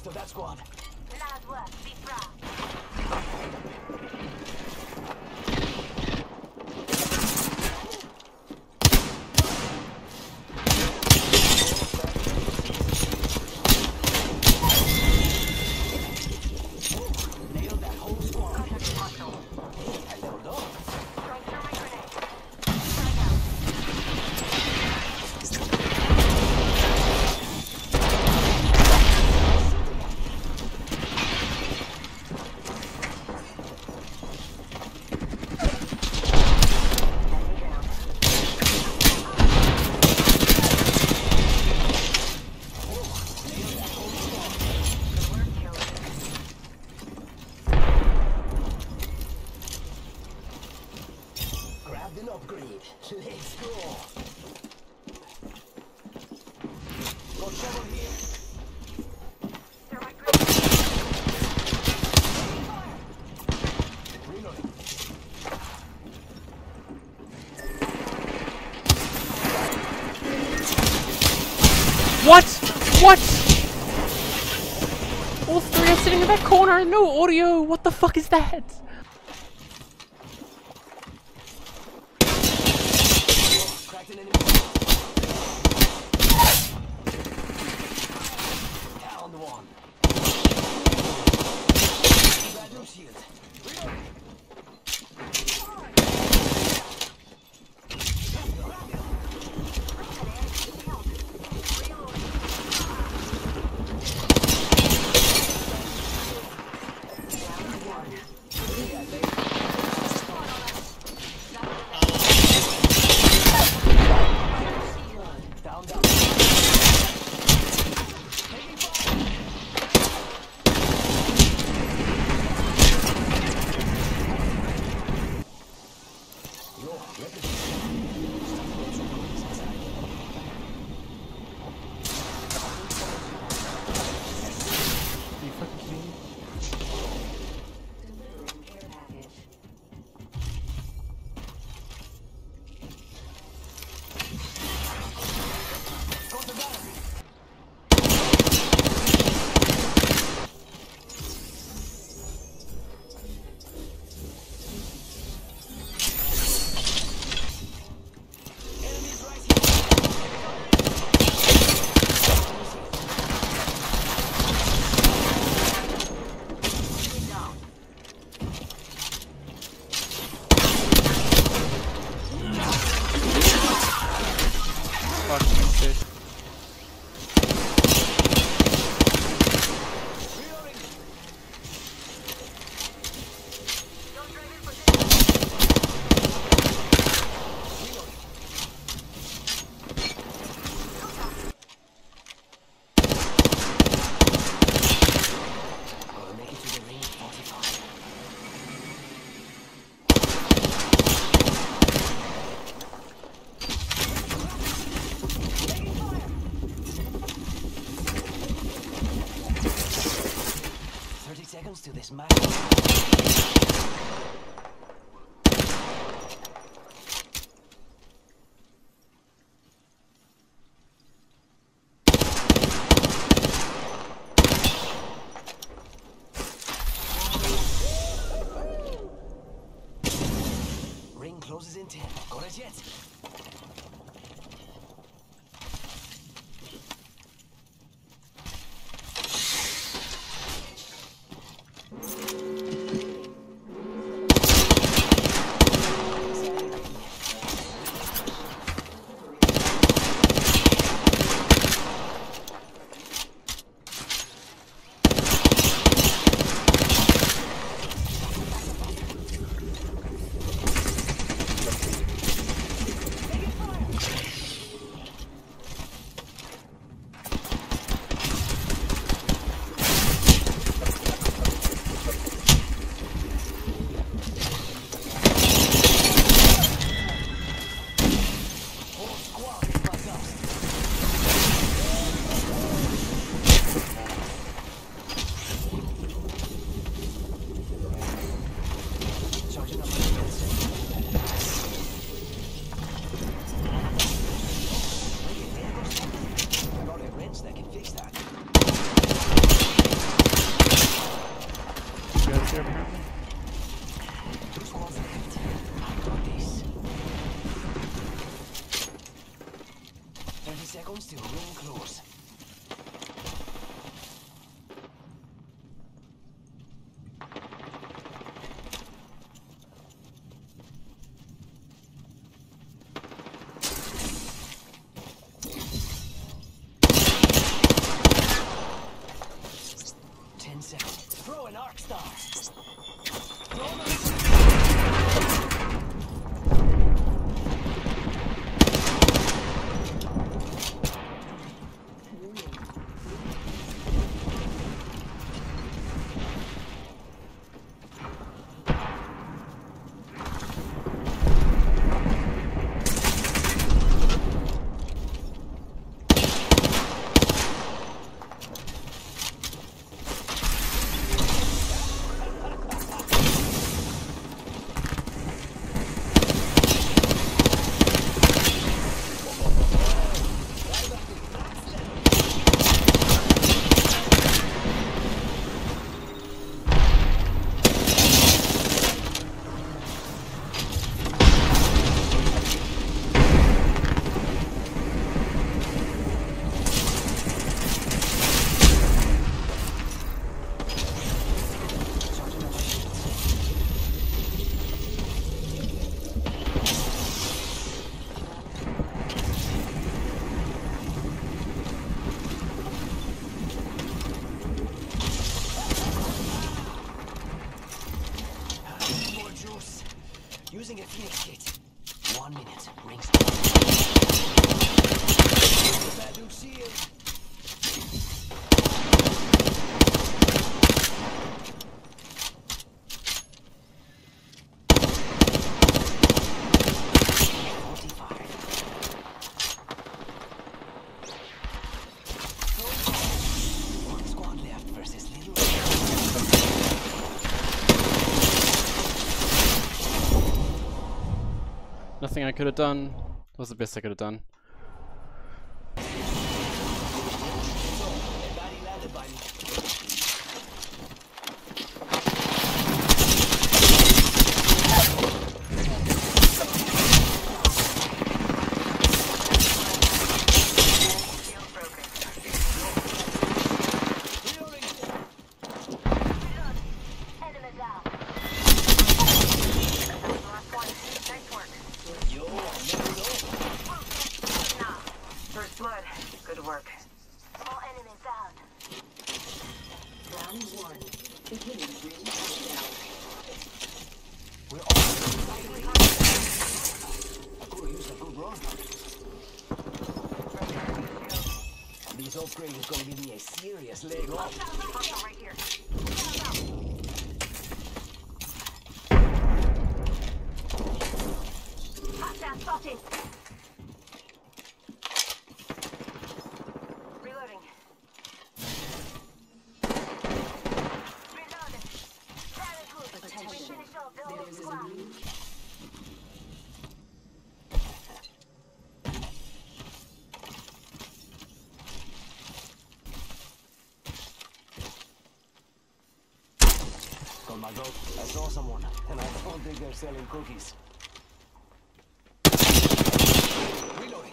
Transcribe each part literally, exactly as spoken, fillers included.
of that squad. Last work, be proud. Nailed that whole squad. I leveled up. Throwing thermite grenade. Strike out. Grabbed an upgrade. Let's go. Got trouble here. Thermite grenade. Reloading. What? What? All three are sitting in that corner, no audio. What the fuck is that? Cracked an enemy. Down one. Vacuum shield. Reloading. Down, down. Taking fire. Yo, weapon. Are you fucking kidding me? Got the battery. Enemies right here. Down. Fucking shit. Reloading. Don't drive in position. I'll make it to the ring forty-five. Taking fire. Thirty seconds to this match. Ring closes in ten. Got it yet? thing I could have done. That was the best I could have done. Blood. Good work. All enemies down. Round one. Beginning ring countdown. We're all I could use a good run. This upgrade is gonna give me a serious leg up. Hostile right here. Hostile spotted. Reloading. Reloading. Very good. Attention. We finished off the There whole is a squad. new Got my goat. I saw someone, and I don't think they're selling cookies. Reloading.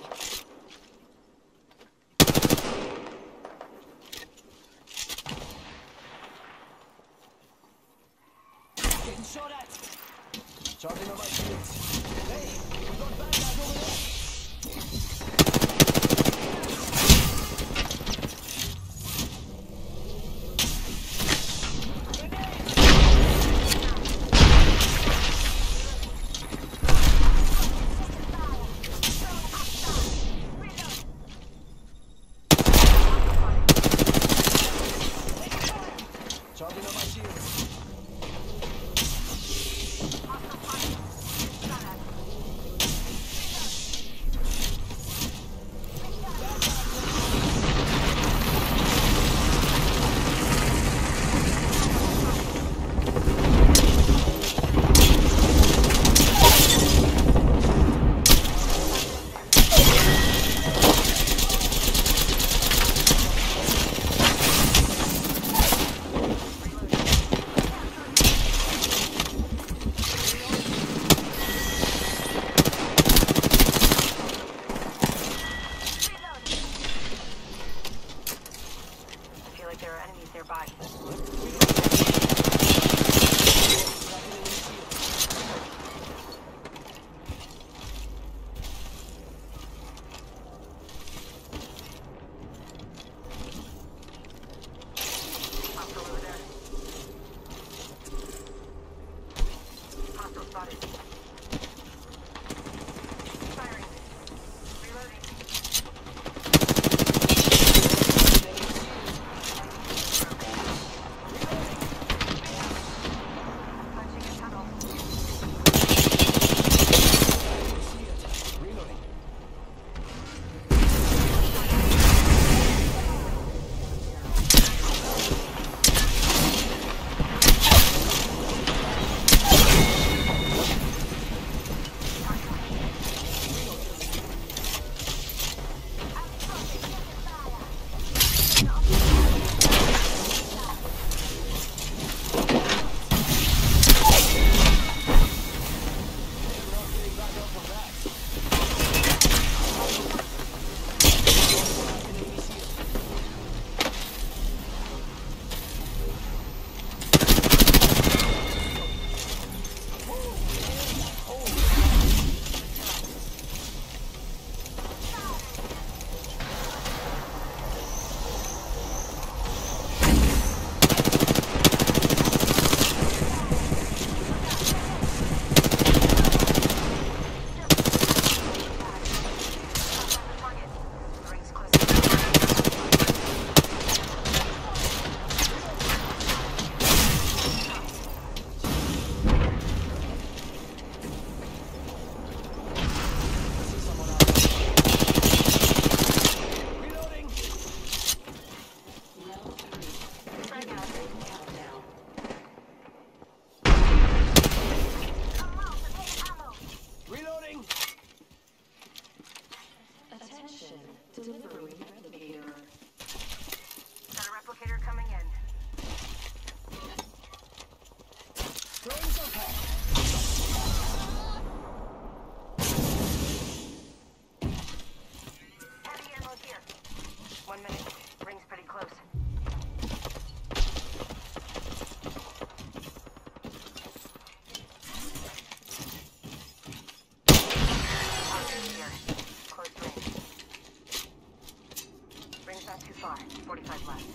Getting shot at. Charging on my shields. Hey, we got bad guys over there. Charging on my shields. I feel like there are enemies nearby. Hostile over there. Hostile spotted. Firing. Reloading. close. Options here. Close range. Ring's not too far. forty-five left.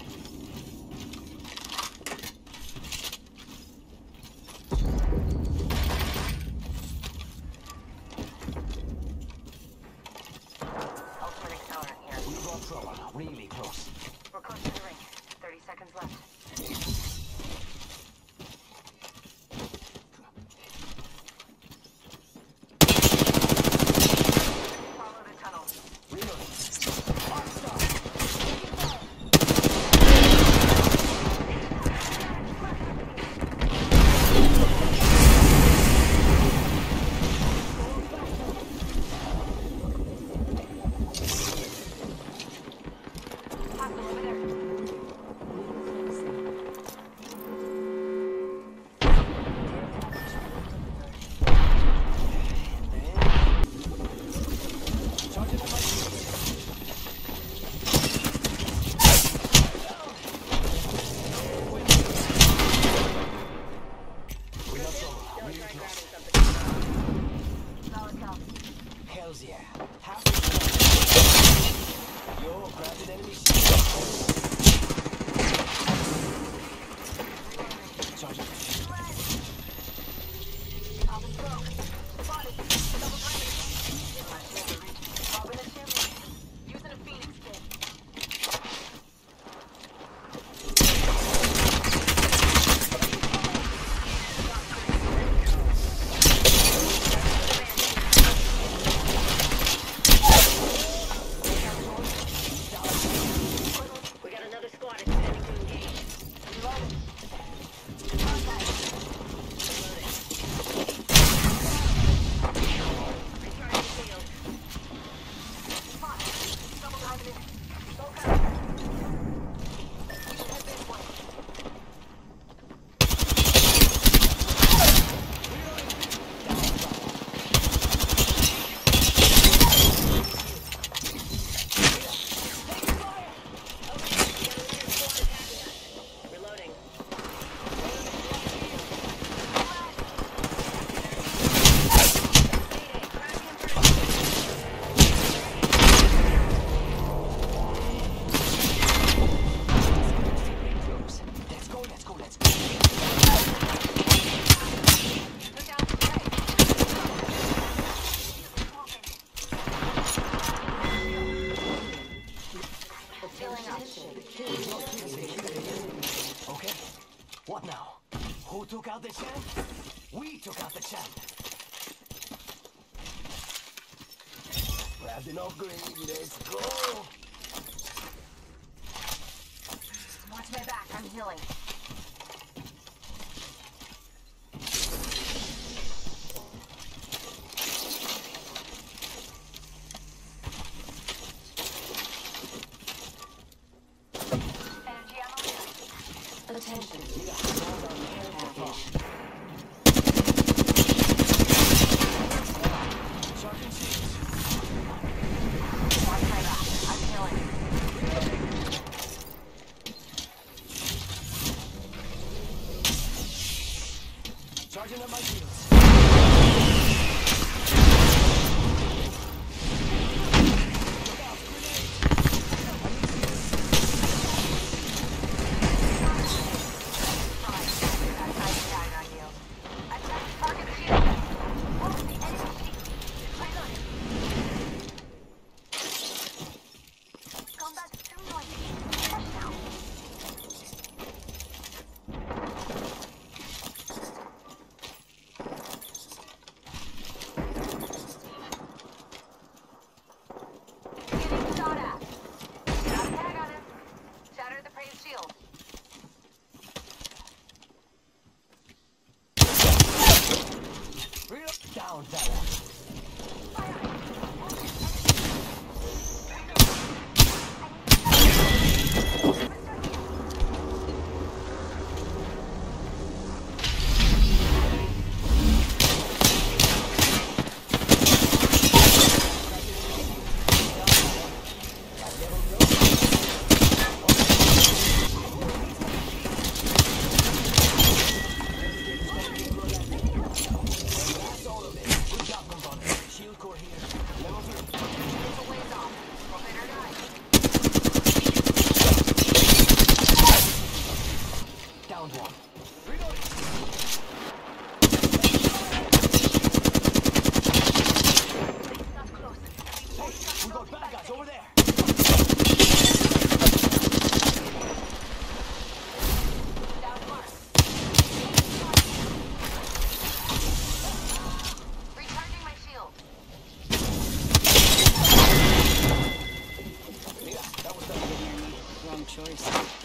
Ultimate accelerant here. We got trouble. Really close. We're close to the ring. thirty seconds left. Follow the tunnel. Reloading. Hostile. Hostile over there. Charging up my shields. We got trouble. Really close. Solid count. Hells yeah. Half the Yo, grabbed an enemy shield. Charging. Pop and smoke. Spotted. Double grenade. In my shoulder reach. Popping a chimney. Using a phoenix kit. We got another squad extending to engage. Reloading. Contact. Reloading. Recharging shield. Spot. Double diving in. Go cover. Head this way. Reloading. Close. Let's go, let's go, let's go. Look out for the right. Filling up. Okay. What now? Who took out the champ? We took out the champ. Grabbed an upgrade. Let's go. Watch my back. I'm healing. Energy ammo here. Attention. Charging shields. Watch my back. I'm healing. wrong choice.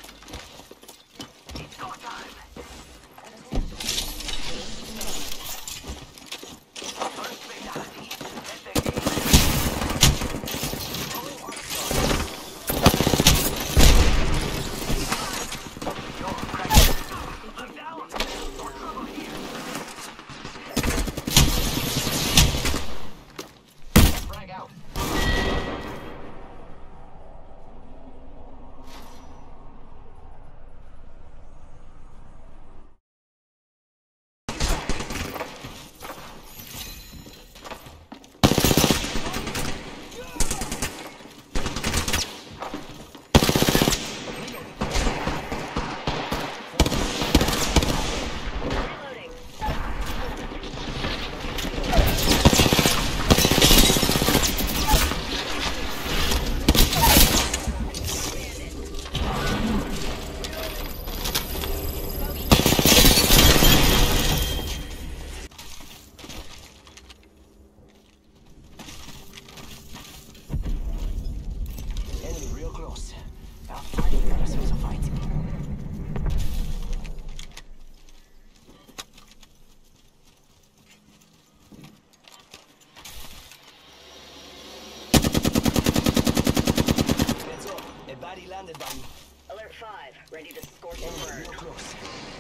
Baddie landed by me. Alert five, ready to scorch and burn. Real close.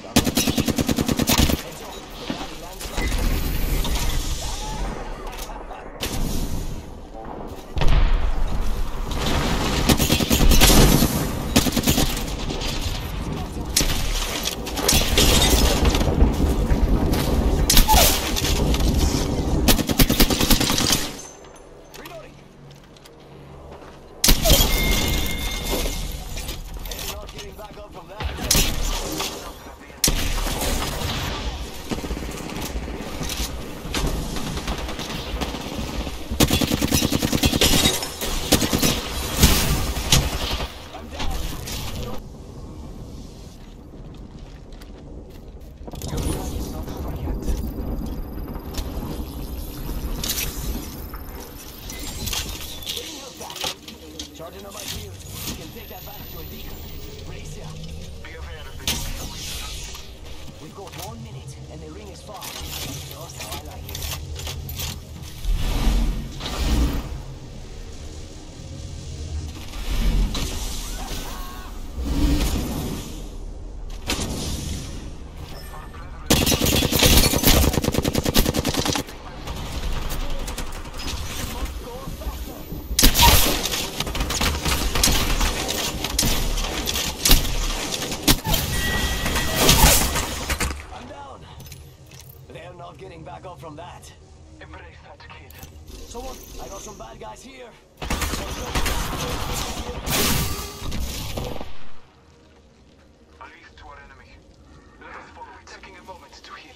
Heads up. The baddie landed by me. Charging on my shield. You can take that back to a beacon. Brace ya. Be aware of the We've got one minute and the ring is far. Just how I like it. Getting back up from that. embrace that kid. Someone, I got some bad guys here. Release to our enemy. Let us follow, taking a moment to heal.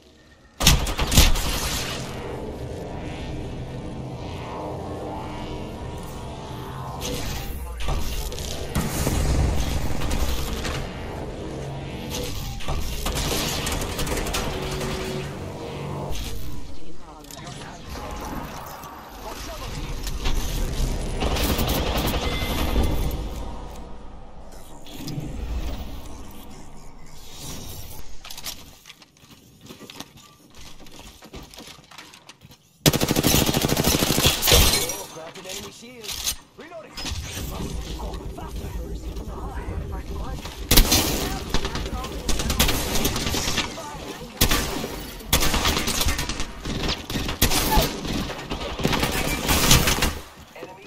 Enemy shield. Reloading. Go faster. Enemy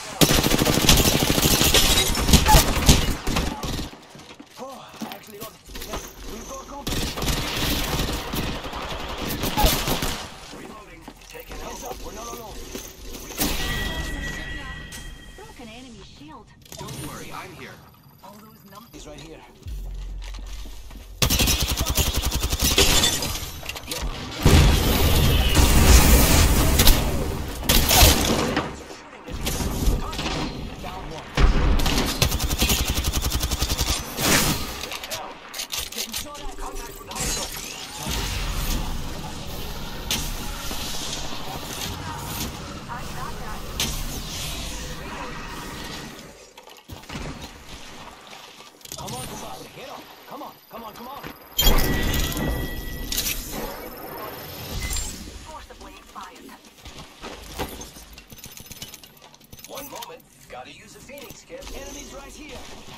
Oh, I actually got it. We've got company. reloading. Taking Heads up, we're not alone. Broken enemy shield. Don't worry, I'm here. All those numbers. He's right here. Down one. Getting shot at. Contact with hostile. I got that. Come on, compadre. Get up. Come on, come on, come on. Forcibly expired. One moment. Gotta use a phoenix kit. Enemies right here.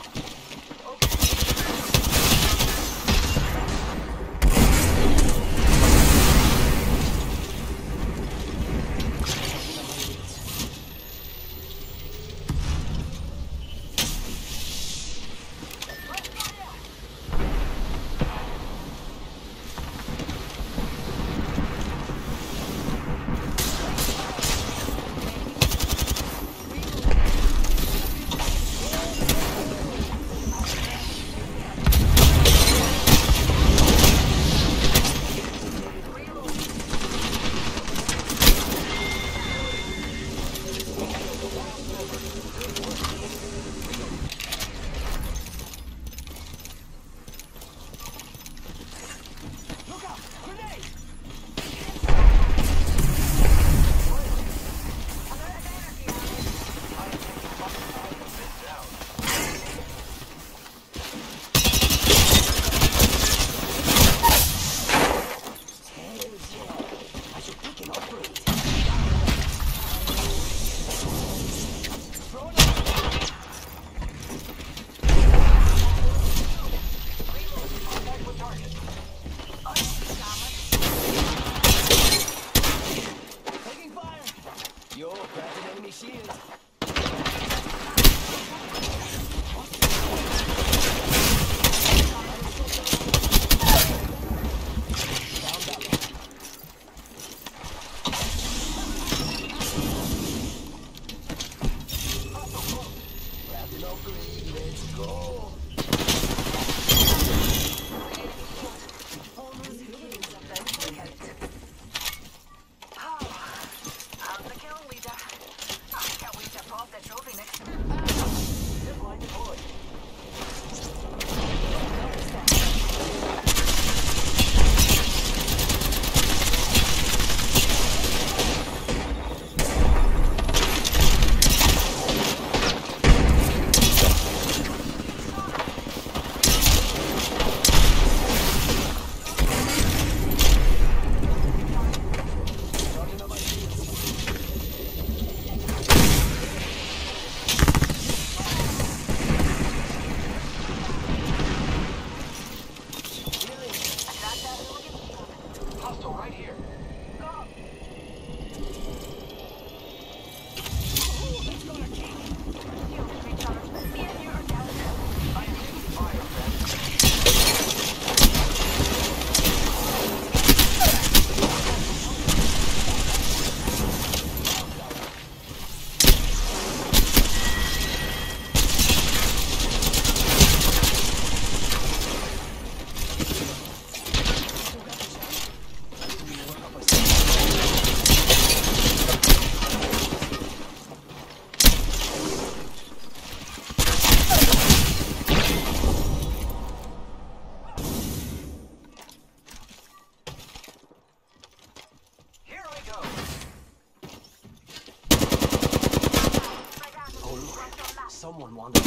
Someone wanted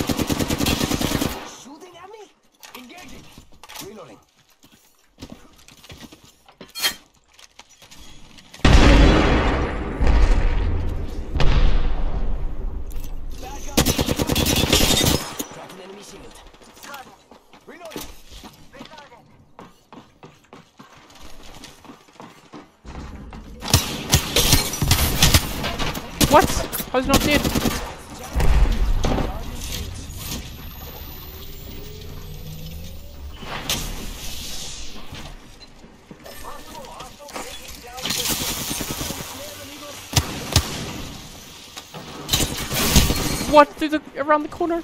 shooting at me? Engaging. Reloading. Bad guy. Crack an enemy shield. Reloading. Reloaded. What? How's he not dead? What? Through the around the corner?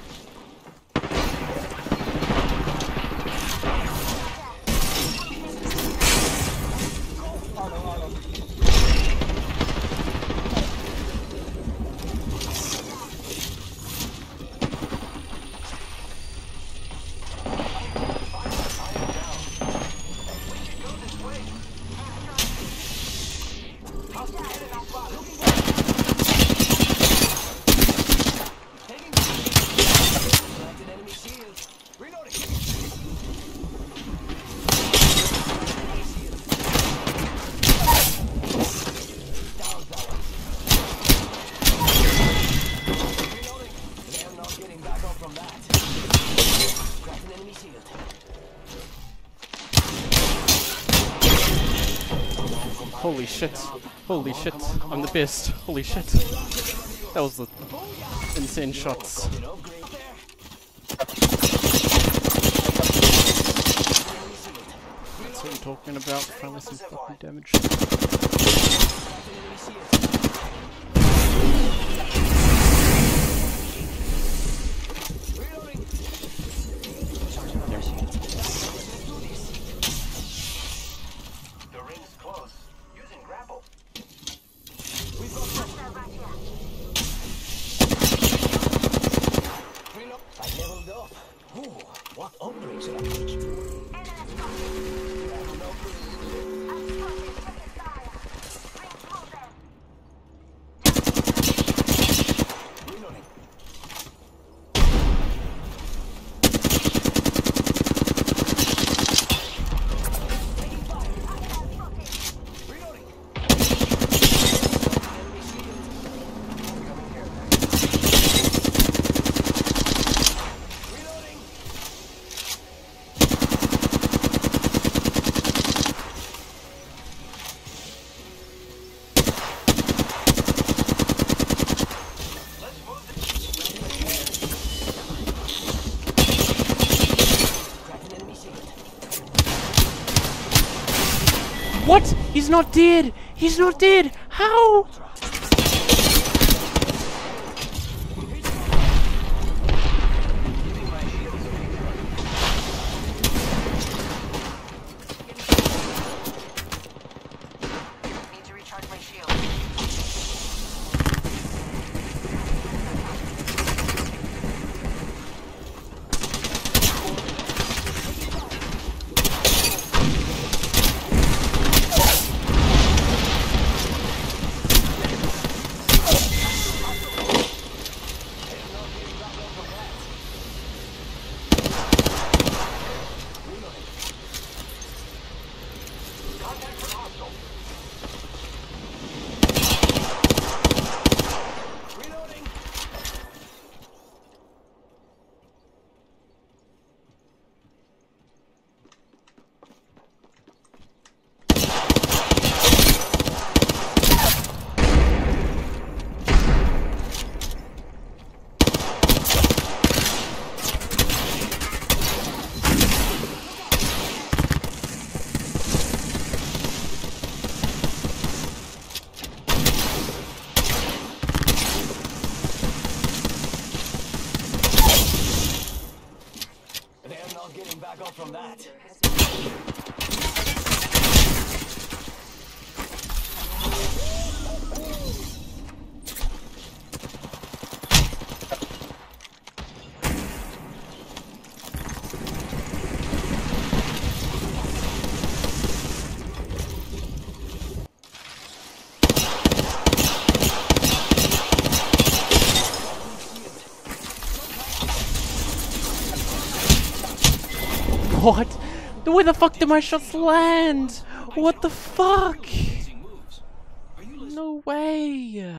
holy shit. Holy shit. I'm the best. Holy shit. That was the insane shots. You know, great there. That's what I'm talking about. Finally some fucking damage. Reloading. The ring's close. Using grapple. Reload. I leveled up. Ooh, what upgrade should I take? Reloading. Reloading. Reloading. Cracked an enemy shield. What? He's not dead! He's not dead! How? Need to recharge my shield. Contact with hostile. Reloading. They're not getting back up from that. What? Where the fuck did my shots land? What the fuck? Amazing moves. Are you listening? No way!